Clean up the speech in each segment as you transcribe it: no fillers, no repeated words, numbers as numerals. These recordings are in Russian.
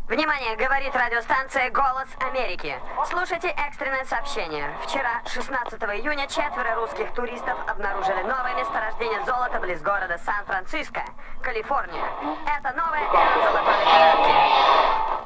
Внимание, говорит радиостанция «Голос Америки». Слушайте экстренное сообщение. Вчера, 16 июня, 4 русских туристов обнаружили новое месторождение золота близ города Сан-Франциско, Калифорния. Это новая эра золотой лихорадки.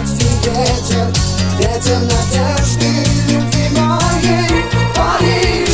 Ветер надежды, любви моей, Париж.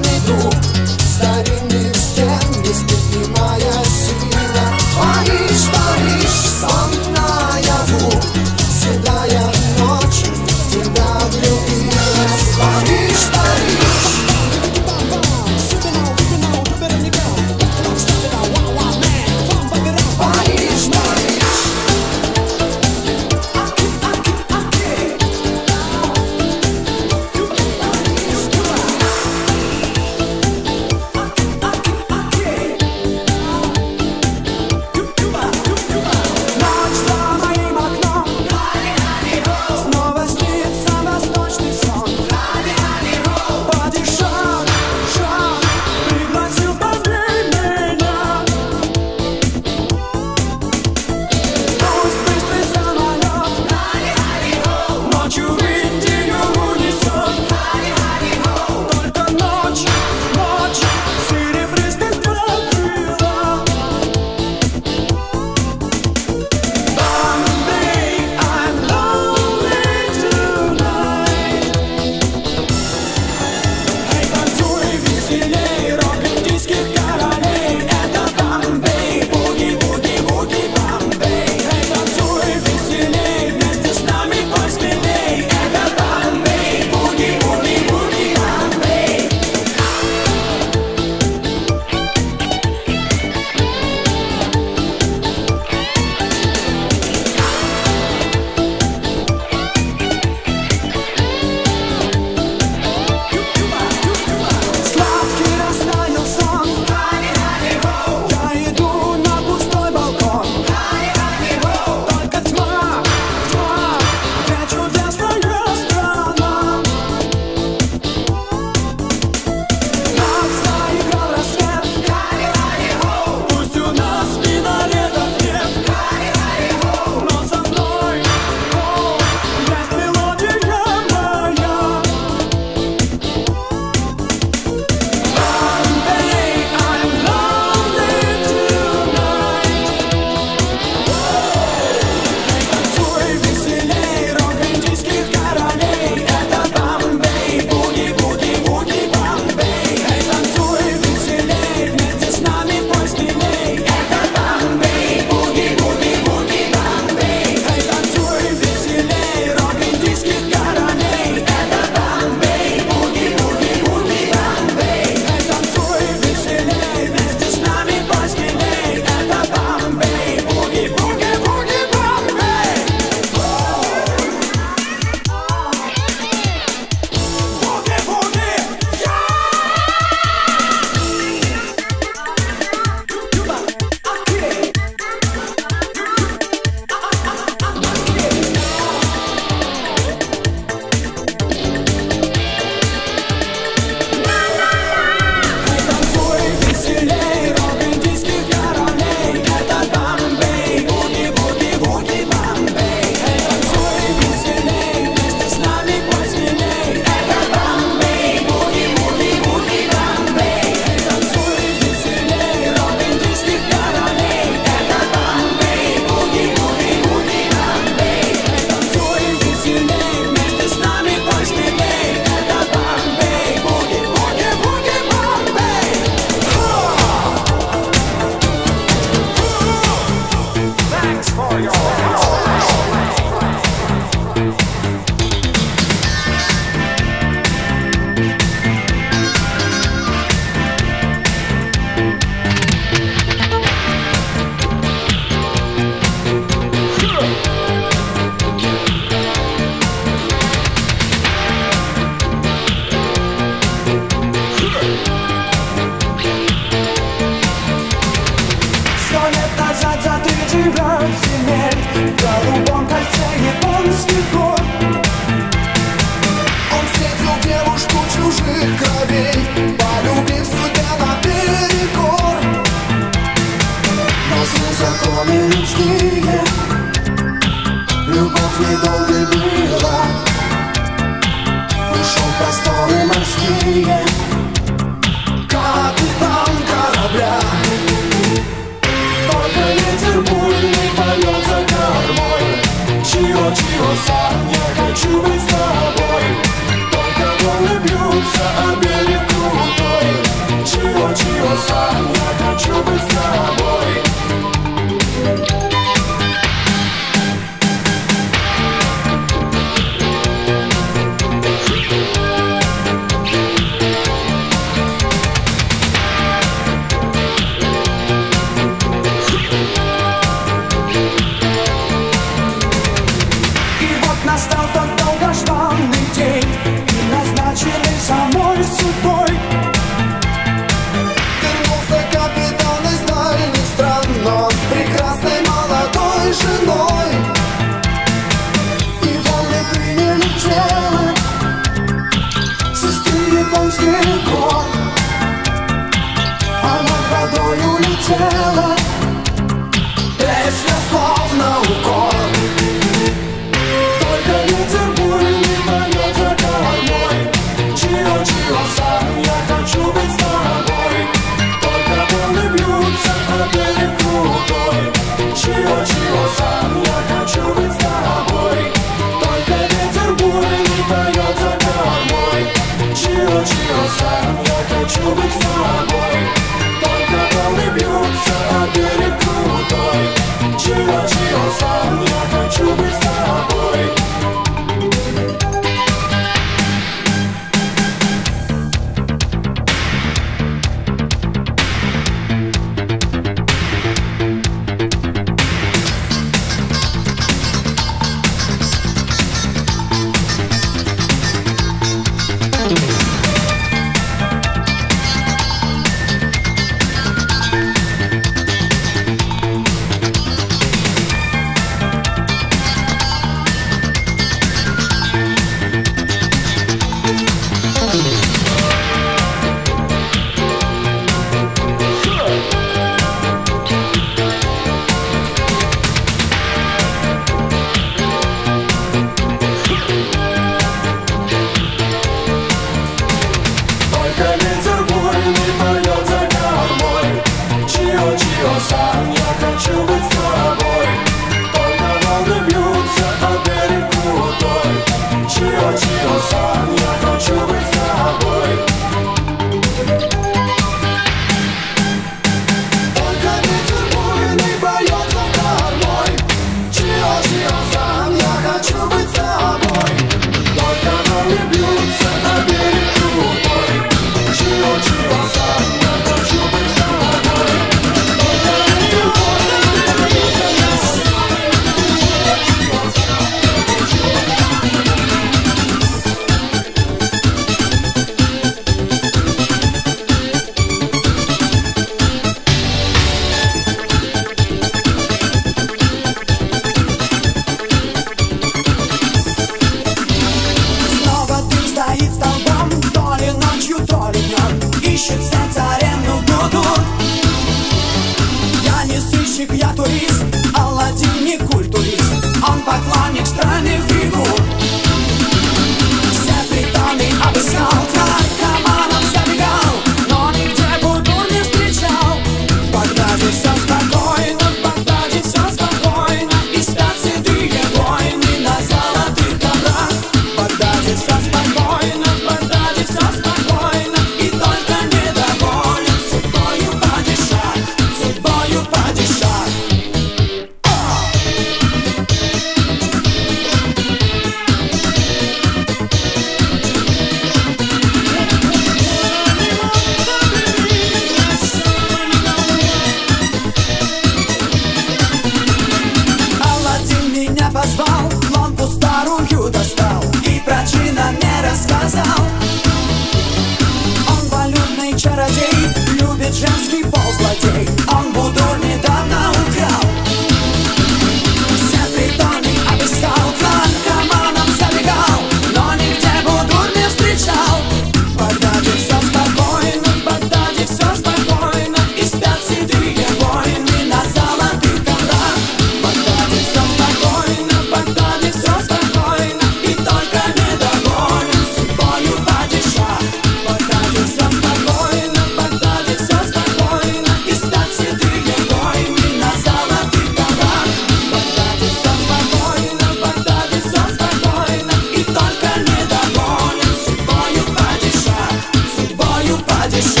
будет женский пол злодей. Он Буду недавно украл. Все притоны обыскал, к наркоманам забегал, но нигде Буду не встречал. В Багдаде все спокойно, в Багдаде все спокойно, и спят седые воины на золотых коврах. В Багдаде все спокойно, в Багдаде все спокойно, и только не догонен судьбою падиша. В Багдаде все спокойно, в Багдаде все спокойно, и спят седые воины на золотых коврах. В Багдаде все спокойно, в Багдаде все спокойно, и только не догонен судьбою падиша, судьбою падиша.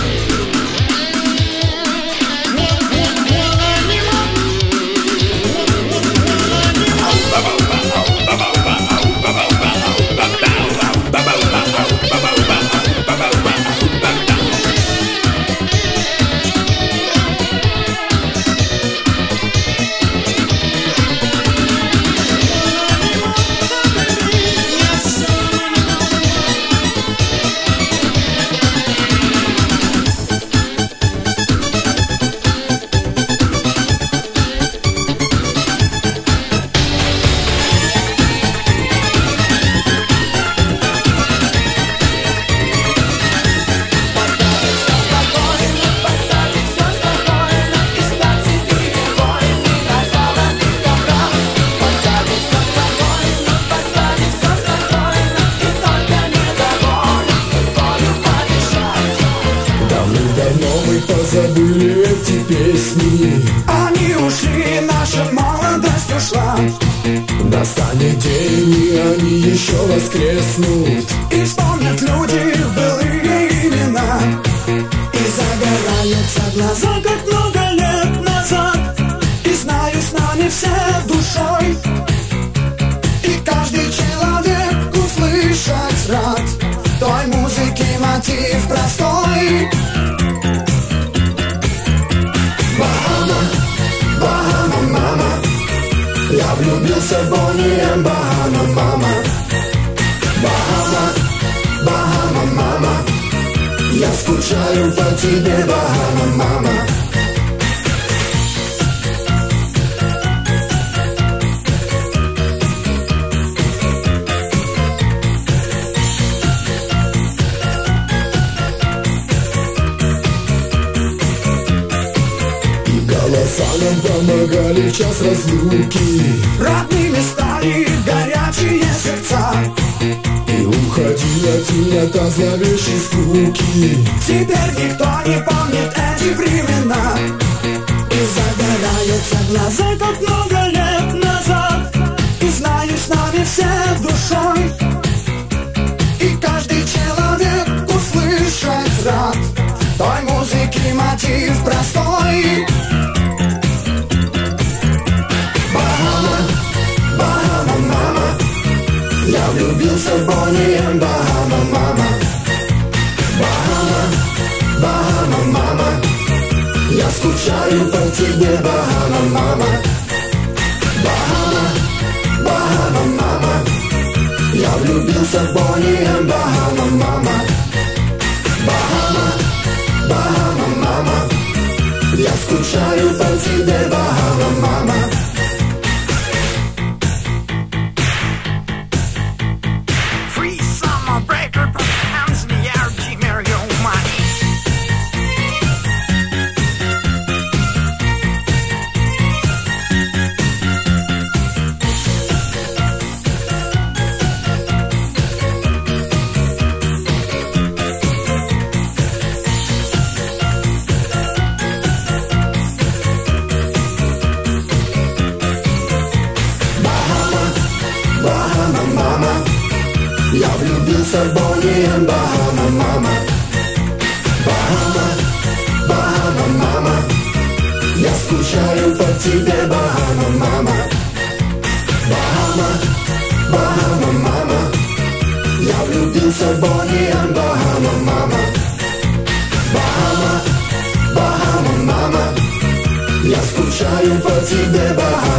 Позабыли эти песни, Они ушли, наша молодость ушла. настанет день, и они еще воскреснут. И вспомнят люди былые имена, и загораются глаза, как много лет назад. И знаю, с нами все душой, и каждый человек услышать рад той музыки мотив простой. Bahama, Bahama, мама, я влюбился в Бонни М. Bahama, мама. Bahama, Bahama, мама, я скучаю по тебе, Bahama, мама. Голоса нам помогали в час разлуки, Родными стали горячие сердца, и уходила темнота зловещей скуки. теперь никто не помнит эти времена, и загораются глаза, как много лет назад. И знаю, с нами все душой, и каждый человек услышать рад той музыки мотив простой. Bahama, Bahama, мама, я влюбился в Бонни М. Bahama, мама. Bahama, Bahama, мама, я скучаю по тебе, Bahama, мама. Bahama, Bahama, мама, я влюбился в Бонни М. Bahama, мама. Bahama, Bahama, мама, я скучаю по тебе, Bahama, мама. Free summer breaker, put your hands in the air, keep me your money. Bahama, мама, я влюбился в Бонни М. Bahama, мама. Bahama, Bahama, мама, я скучаю по тебе, Bahama, мама. Bahama, Bahama, мама, я влюбился в Бонни М. Bahama, мама. Bahama, Bahama, мама, я скучаю по тебе, Bahama.